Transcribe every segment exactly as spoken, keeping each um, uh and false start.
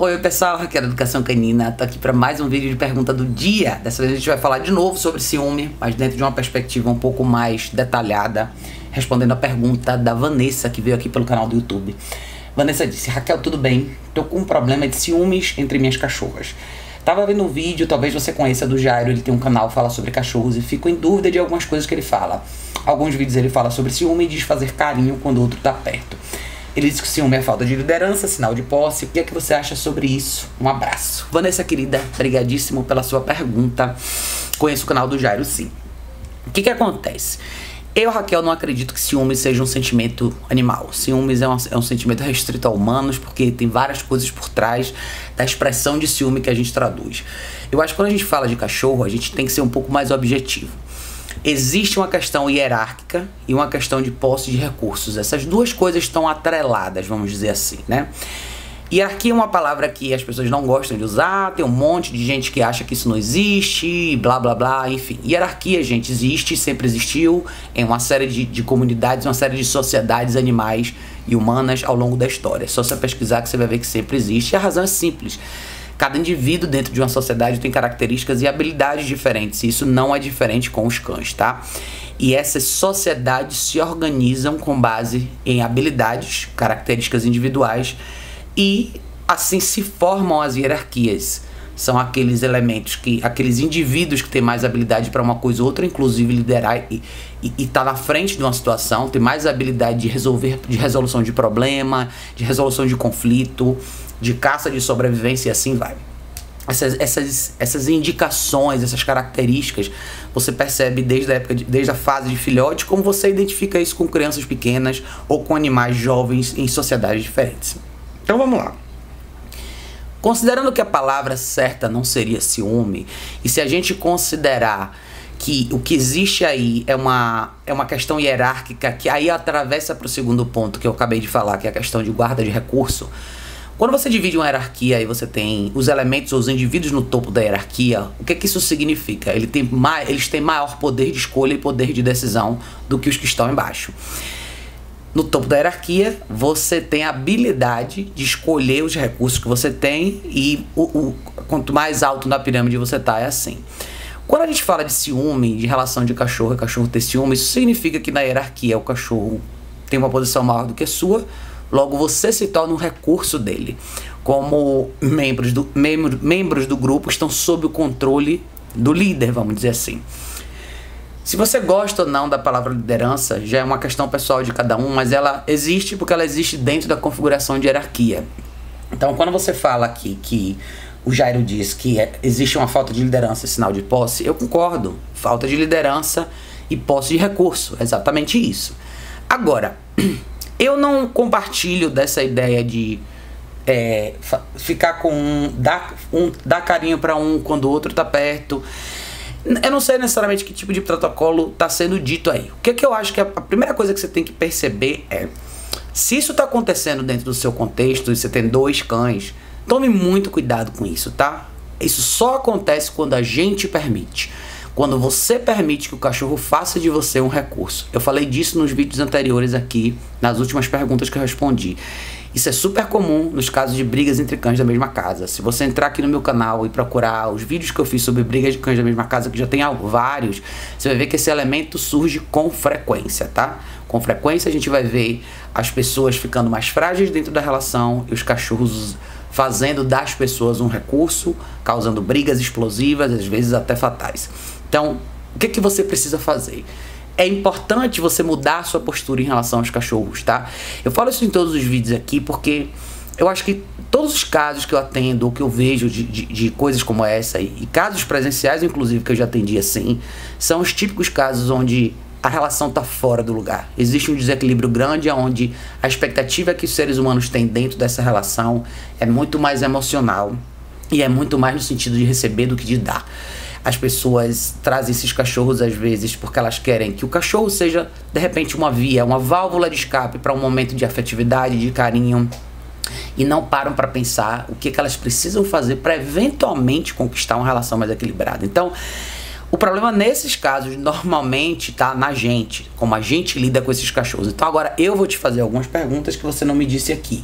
Oi pessoal, Raquel da Educação Canina, tô aqui para mais um vídeo de pergunta do dia. Dessa vez a gente vai falar de novo sobre ciúme, mas dentro de uma perspectiva um pouco mais detalhada, respondendo a pergunta da Vanessa, que veio aqui pelo canal do YouTube. Vanessa disse: Raquel, tudo bem? Tô com um problema de ciúmes entre minhas cachorras. Tava vendo um vídeo, talvez você conheça, do Jairo, ele tem um canal que fala sobre cachorros e fico em dúvida de algumas coisas que ele fala. Alguns vídeos ele fala sobre ciúme e diz fazer carinho quando o outro tá perto. Ele diz que o ciúme é falta de liderança, sinal de posse. O que é que você acha sobre isso? Um abraço. Vanessa, querida, brigadíssimo pela sua pergunta. Conheço o canal do Jairo, sim. O que que acontece? Eu, Raquel, não acredito que ciúme seja um sentimento animal. Ciúmes é um, é um sentimento restrito a humanos, porque tem várias coisas por trás da expressão de ciúme que a gente traduz. Eu acho que quando a gente fala de cachorro, a gente tem que ser um pouco mais objetivo. Existe uma questão hierárquica e uma questão de posse de recursos. Essas duas coisas estão atreladas, vamos dizer assim, né? Hierarquia é uma palavra que as pessoas não gostam de usar, tem um monte de gente que acha que isso não existe, blá blá blá, enfim. Hierarquia, gente, existe, sempre existiu em uma série de, de comunidades, uma série de sociedades animais e humanas ao longo da história. É só você pesquisar que você vai ver que sempre existe, e a razão é simples. Cada indivíduo dentro de uma sociedade tem características e habilidades diferentes, e isso não é diferente com os cães, tá? E essas sociedades se organizam com base em habilidades, características individuais, e assim se formam as hierarquias. São aqueles elementos, que, aqueles indivíduos que têm mais habilidade para uma coisa ou outra, inclusive liderar e, e, e tá na frente de uma situação, tem mais habilidade de resolver, de resolução de problema, de resolução de conflito, de caça, de sobrevivência e assim vai. Essas, essas, essas indicações, essas características, você percebe desde a época, de, desde a fase de filhote, como você identifica isso com crianças pequenas ou com animais jovens em sociedades diferentes. Então vamos lá. Considerando que a palavra certa não seria ciúme, e se a gente considerar que o que existe aí é uma, é uma questão hierárquica, que aí atravessa para o segundo ponto que eu acabei de falar, que é a questão de guarda de recurso. Quando você divide uma hierarquia e você tem os elementos ou os indivíduos no topo da hierarquia, o que que isso significa? Ele tem mais, eles têm maior poder de escolha e poder de decisão do que os que estão embaixo. No topo da hierarquia, você tem a habilidade de escolher os recursos que você tem, e o, o, quanto mais alto na pirâmide você tá, é assim. Quando a gente fala de ciúme, de relação de cachorro e cachorro ter ciúme, isso significa que na hierarquia o cachorro tem uma posição maior do que a sua, logo você se torna um recurso dele. Como membros do, membro, membros do grupo estão sob o controle do líder, vamos dizer assim. Se você gosta ou não da palavra liderança, já é uma questão pessoal de cada um, mas ela existe porque ela existe dentro da configuração de hierarquia. Então, quando você fala aqui que o Jairo diz que é, existe uma falta de liderança e sinal de posse, eu concordo. Falta de liderança e posse de recurso, é exatamente isso. Agora, eu não compartilho dessa ideia de é, ficar com um dar, um, dar carinho para um quando o outro tá perto. Eu não sei necessariamente que tipo de protocolo está sendo dito aí. O que, que eu acho que a primeira coisa que você tem que perceber é: se isso está acontecendo dentro do seu contexto e você tem dois cães, tome muito cuidado com isso, tá? Isso só acontece quando a gente permite. Quando você permite que o cachorro faça de você um recurso. Eu falei disso nos vídeos anteriores aqui, nas últimas perguntas que eu respondi. Isso é super comum nos casos de brigas entre cães da mesma casa. Se você entrar aqui no meu canal e procurar os vídeos que eu fiz sobre brigas de cães da mesma casa, que já tem vários, você vai ver que esse elemento surge com frequência, tá? Com frequência a gente vai ver as pessoas ficando mais frágeis dentro da relação e os cachorros fazendo das pessoas um recurso, causando brigas explosivas, às vezes até fatais. Então, o que que você precisa fazer? É importante você mudar a sua postura em relação aos cachorros, tá? Eu falo isso em todos os vídeos aqui porque eu acho que todos os casos que eu atendo ou que eu vejo de, de, de coisas como essa, e, e casos presenciais, inclusive, que eu já atendi assim, são os típicos casos onde a relação está fora do lugar. Existe um desequilíbrio grande onde a expectativa que os seres humanos têm dentro dessa relação é muito mais emocional e é muito mais no sentido de receber do que de dar. As pessoas trazem esses cachorros às vezes porque elas querem que o cachorro seja, de repente, uma via, uma válvula de escape para um momento de afetividade, de carinho, e não param para pensar o que, que elas precisam fazer para eventualmente conquistar uma relação mais equilibrada. Então, o problema nesses casos normalmente tá na gente, como a gente lida com esses cachorros. Então agora eu vou te fazer algumas perguntas que você não me disse aqui.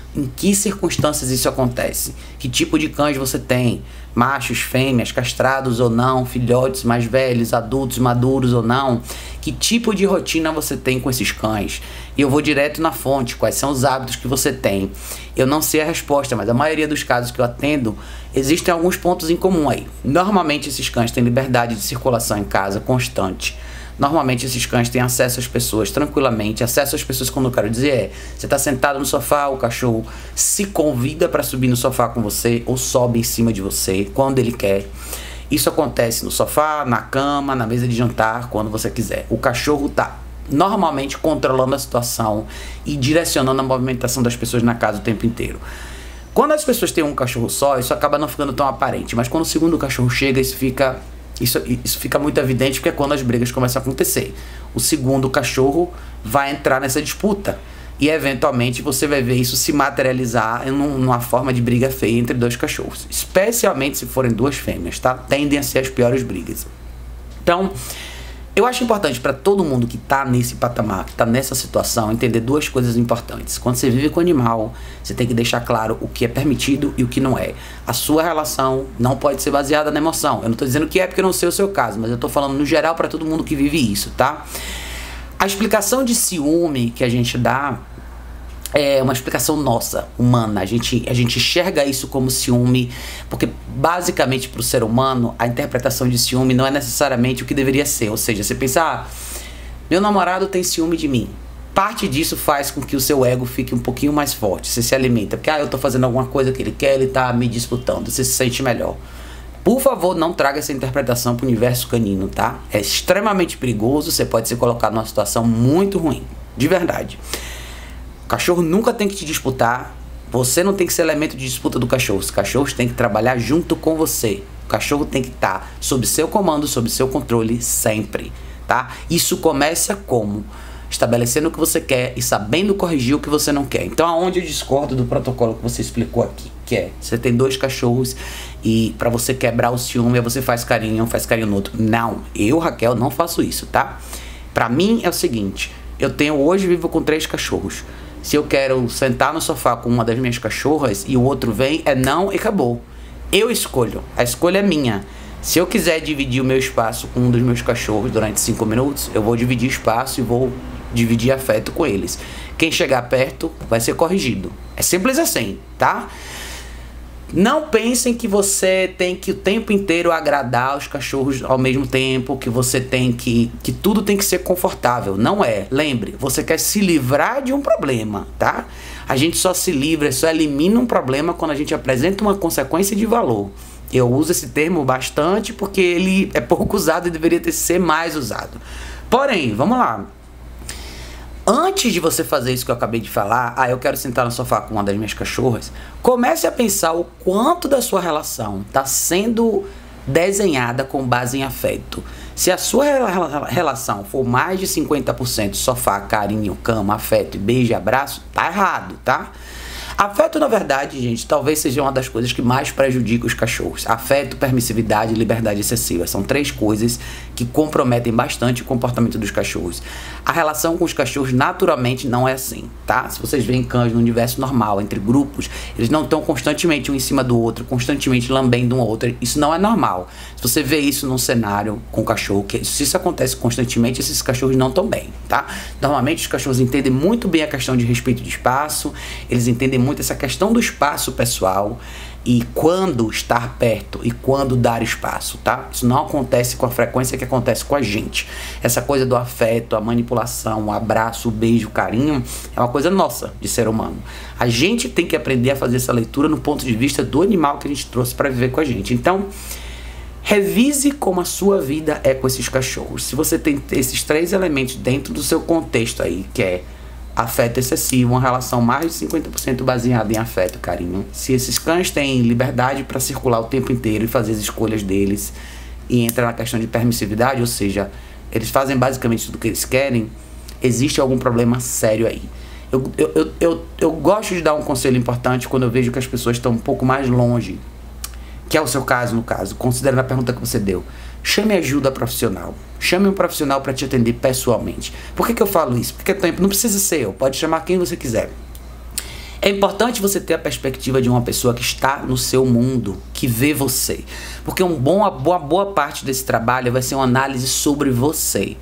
em que circunstâncias isso acontece, que tipo de cães você tem, machos, fêmeas, castrados ou não, filhotes mais velhos, adultos, maduros ou não, que tipo de rotina você tem com esses cães. E eu vou direto na fonte, quais são os hábitos que você tem. Eu não sei a resposta, mas a maioria dos casos que eu atendo, existem alguns pontos em comum aí. Normalmente esses cães têm liberdade de circulação em casa constante. Normalmente esses cães têm acesso às pessoas tranquilamente. Acesso às pessoas, quando eu quero dizer, é: você está sentado no sofá, o cachorro se convida para subir no sofá com você ou sobe em cima de você quando ele quer. Isso acontece no sofá, na cama, na mesa de jantar, quando você quiser. O cachorro está normalmente controlando a situação e direcionando a movimentação das pessoas na casa o tempo inteiro. Quando as pessoas têm um cachorro só, isso acaba não ficando tão aparente, mas quando o segundo cachorro chega, isso fica... Isso, isso fica muito evidente, porque é quando as brigas começam a acontecer. O segundo cachorro vai entrar nessa disputa. E eventualmente você vai ver isso se materializar em um, numa forma de briga feia entre dois cachorros. Especialmente se forem duas fêmeas, tá? Tendem a ser as piores brigas. Então, eu acho importante para todo mundo que está nesse patamar, que está nessa situação, entender duas coisas importantes. Quando você vive com o animal, você tem que deixar claro o que é permitido e o que não é. A sua relação não pode ser baseada na emoção. Eu não estou dizendo que é porque eu não sei o seu caso, mas eu estou falando no geral para todo mundo que vive isso, tá? A explicação de ciúme que a gente dá é uma explicação nossa, humana. A gente, a gente enxerga isso como ciúme, porque basicamente para o ser humano a interpretação de ciúme não é necessariamente o que deveria ser. Ou seja, você pensa: ah, meu namorado tem ciúme de mim. Parte disso faz com que o seu ego fique um pouquinho mais forte. Você se alimenta, porque ah, eu tô fazendo alguma coisa que ele quer, ele tá me disputando, você se sente melhor. Por favor, não traga essa interpretação para o universo canino, tá? É extremamente perigoso, você pode se colocar numa situação muito ruim, de verdade. O cachorro nunca tem que te disputar, você não tem que ser elemento de disputa do cachorro. Os cachorros têm que trabalhar junto com você. O cachorro tem que estar sob seu comando, sob seu controle sempre, tá? Isso começa como? Estabelecendo o que você quer e sabendo corrigir o que você não quer. Então, aonde eu discordo do protocolo que você explicou aqui, que é: você tem dois cachorros e para você quebrar o ciúme, você faz carinho, faz carinho no outro. Não, eu, Raquel, não faço isso, tá? Pra mim é o seguinte: eu tenho hoje, vivo com três cachorros. Se eu quero sentar no sofá com uma das minhas cachorras e o outro vem, é não e acabou. Eu escolho, a escolha é minha. Se eu quiser dividir o meu espaço com um dos meus cachorros durante cinco minutos, eu vou dividir espaço e vou dividir afeto com eles. Quem chegar perto vai ser corrigido. É simples assim, tá? Não pensem que você tem que o tempo inteiro agradar os cachorros ao mesmo tempo, que você tem que... que tudo tem que ser confortável. Não é. Lembre, você quer se livrar de um problema, tá? A gente só se livra, só elimina um problema quando a gente apresenta uma consequência de valor. Eu uso esse termo bastante porque ele é pouco usado e deveria ter ser mais usado. Porém, vamos lá. Antes de você fazer isso que eu acabei de falar, ah, eu quero sentar no sofá com uma das minhas cachorras, comece a pensar o quanto da sua relação está sendo desenhada com base em afeto. Se a sua relação for mais de cinquenta por cento sofá, carinho, cama, afeto, beijo e abraço, tá errado, tá? Afeto, na verdade, gente, talvez seja uma das coisas que mais prejudica os cachorros. Afeto, permissividade e liberdade excessiva. São três coisas que comprometem bastante o comportamento dos cachorros. A relação com os cachorros, naturalmente, não é assim, tá? Se vocês veem cães no universo normal, entre grupos, eles não estão constantemente um em cima do outro, constantemente lambendo um ao outro. Isso não é normal. Se você vê isso num cenário com cachorro, que se isso acontece constantemente, esses cachorros não estão bem, tá? Normalmente, os cachorros entendem muito bem a questão de respeito de espaço, eles entendem muito muito essa questão do espaço pessoal e quando estar perto e quando dar espaço, tá? Isso não acontece com a frequência que acontece com a gente. Essa coisa do afeto, a manipulação, o abraço, o beijo, o carinho, é uma coisa nossa, de ser humano. A gente tem que aprender a fazer essa leitura no ponto de vista do animal que a gente trouxe para viver com a gente. Então, revise como a sua vida é com esses cachorros. Se você tem esses três elementos dentro do seu contexto aí, que é afeto excessivo, uma relação mais de cinquenta por cento baseada em afeto, carinho. Se esses cães têm liberdade para circular o tempo inteiro e fazer as escolhas deles, e entra na questão de permissividade, ou seja, eles fazem basicamente tudo o que eles querem, existe algum problema sério aí. Eu, eu, eu, eu, eu gosto de dar um conselho importante quando eu vejo que as pessoas estão um pouco mais longe, que é o seu caso, no caso, considerando a pergunta que você deu. Chame ajuda profissional. Chame um profissional para te atender pessoalmente. Por que que eu falo isso? Porque tempo não precisa ser eu, pode chamar quem você quiser. É importante você ter a perspectiva de uma pessoa que está no seu mundo, que vê você. Porque um bom, uma boa, boa parte desse trabalho vai ser uma análise sobre você.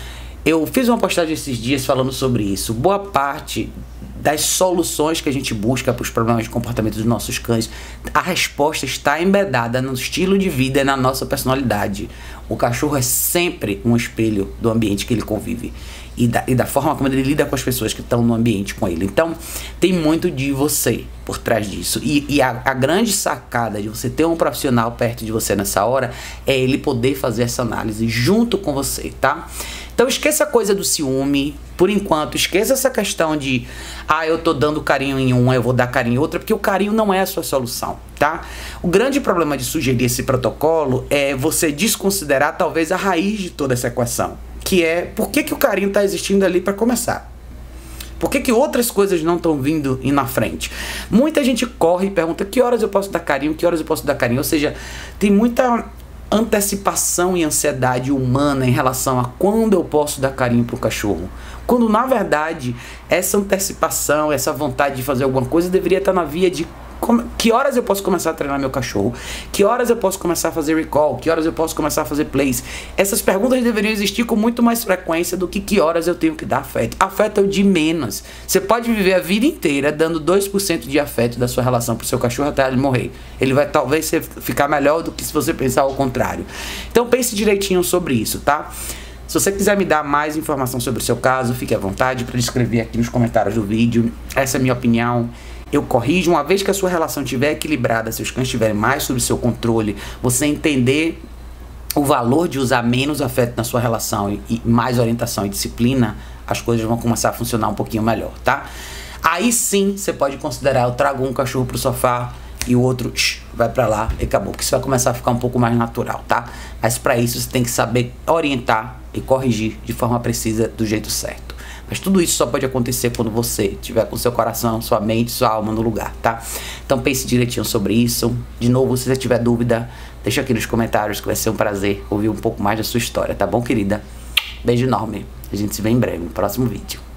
Eu fiz uma postagem esses dias falando sobre isso. Boa parte das soluções que a gente busca para os problemas de comportamento dos nossos cães, a resposta está embedada no estilo de vida e na nossa personalidade. O cachorro é sempre um espelho do ambiente que ele convive e da, e da forma como ele lida com as pessoas que estão no ambiente com ele. Então, tem muito de você por trás disso. E, e a, a grande sacada de você ter um profissional perto de você nessa hora é ele poder fazer essa análise junto com você, tá? Então esqueça a coisa do ciúme, por enquanto, esqueça essa questão de ah, eu tô dando carinho em uma, eu vou dar carinho em outra, porque o carinho não é a sua solução, tá? O grande problema de sugerir esse protocolo é você desconsiderar talvez a raiz de toda essa equação, que é por que, que o carinho tá existindo ali para começar? Por que, que outras coisas não estão vindo e na frente? Muita gente corre e pergunta que horas eu posso dar carinho, que horas eu posso dar carinho, ou seja, tem muita antecipação e ansiedade humana em relação a quando eu posso dar carinho para o cachorro, quando na verdade essa antecipação, essa vontade de fazer alguma coisa deveria estar na via de que horas eu posso começar a treinar meu cachorro, que horas eu posso começar a fazer recall, que horas eu posso começar a fazer plays. Essas perguntas deveriam existir com muito mais frequência do que que horas eu tenho que dar afeto. Afeto é o de menos. Você pode viver a vida inteira dando dois por cento de afeto da sua relação pro seu cachorro até ele morrer. Ele vai talvez ficar melhor do que se você pensar ao contrário. Então pense direitinho sobre isso, tá? Se você quiser me dar mais informação sobre o seu caso, fique à vontade para escrever aqui nos comentários do vídeo. Essa é a minha opinião. Eu corrijo, uma vez que a sua relação estiver equilibrada, se os cães estiverem mais sob seu controle, você entender o valor de usar menos afeto na sua relação e, e mais orientação e disciplina, as coisas vão começar a funcionar um pouquinho melhor, tá? Aí sim, você pode considerar, eu trago um cachorro pro sofá e o outro shh, vai pra lá e acabou, porque isso vai começar a ficar um pouco mais natural, tá? Mas pra isso você tem que saber orientar e corrigir de forma precisa, do jeito certo. Mas tudo isso só pode acontecer quando você tiver com seu coração, sua mente, sua alma no lugar, tá? Então pense direitinho sobre isso. De novo, se você tiver dúvida, deixa aqui nos comentários que vai ser um prazer ouvir um pouco mais da sua história, tá bom, querida? Beijo enorme. A gente se vê em breve no próximo vídeo.